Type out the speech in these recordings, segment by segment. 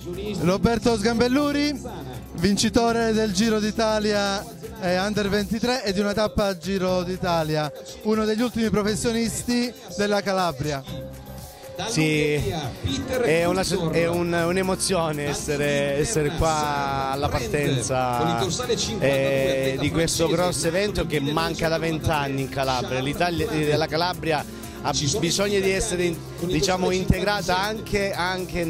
Roberto Sgambelluri, vincitore del Giro d'Italia Under 23 e di una tappa Giro d'Italia, uno degli ultimi professionisti della Calabria. Sì, è un'emozione essere qua alla partenza di questo grosso evento che manca da 20 anni in Calabria. La Calabria ha bisogno di essere, diciamo, integrata anche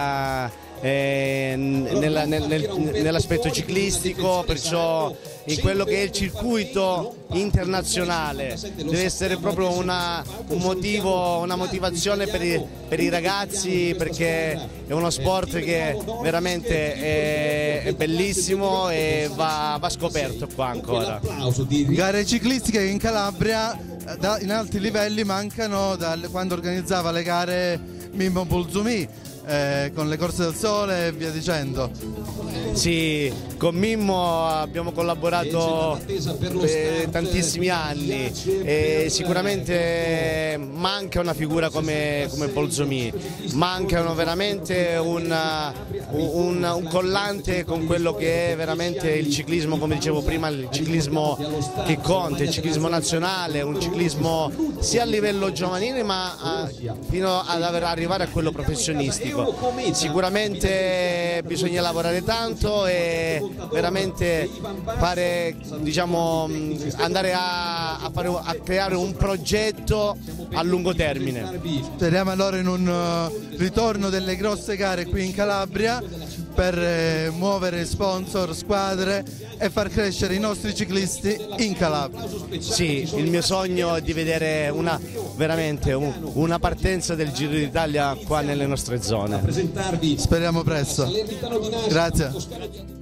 nell'aspetto ciclistico, perciò in quello che è il circuito internazionale deve essere proprio una motivazione per i ragazzi, perché è uno sport che veramente è bellissimo e va scoperto qua ancora. Gare ciclistiche in Calabria in alti livelli mancano da quando organizzava le gare Mimmo Bulzumi, con le corse del sole e via dicendo. Sì, con Mimmo abbiamo collaborato per tantissimi anni e sicuramente manca una figura come Bolzomì, mancano veramente un collante con quello che è veramente il ciclismo, come dicevo prima, il ciclismo che conta, il ciclismo nazionale, un ciclismo sia a livello giovanile ma fino ad arrivare a quello professionistico. Sicuramente bisogna lavorare tanto e veramente fare, diciamo, andare a creare un progetto a lungo termine. Speriamo allora in un ritorno delle grosse gare qui in Calabria per muovere sponsor, squadre e far crescere i nostri ciclisti in Calabria. Sì, il mio sogno è di vedere veramente una partenza del Giro d'Italia qua nelle nostre zone. Speriamo presto. Grazie.